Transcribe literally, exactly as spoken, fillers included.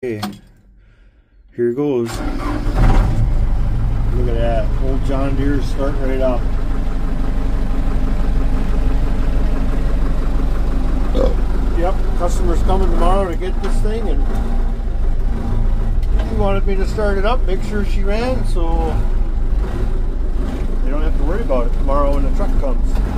Okay, here goes. Look at that, old John Deere's starting right up. Yep, customer's coming tomorrow to get this thing, and she wanted me to start it up, make sure she ran, so they don't have to worry about it tomorrow when the truck comes.